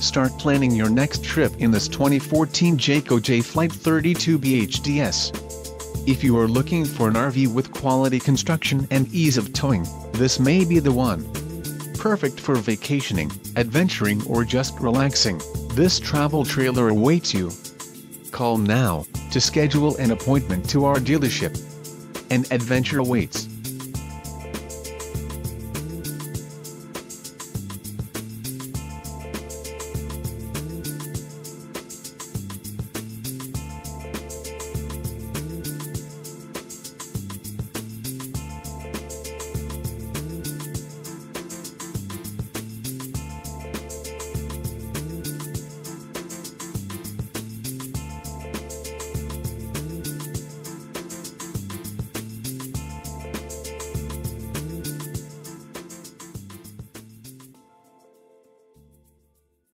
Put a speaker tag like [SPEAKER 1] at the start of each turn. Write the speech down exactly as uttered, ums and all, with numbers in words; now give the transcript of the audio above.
[SPEAKER 1] Start planning your next trip in this twenty fourteen Jayco Jay Flight thirty-two B H D S. If you are looking for an R V with quality construction and ease of towing, this may be the one. Perfect for vacationing, adventuring or just relaxing, this travel trailer awaits you. Call now to schedule an appointment to our dealership. An adventure awaits.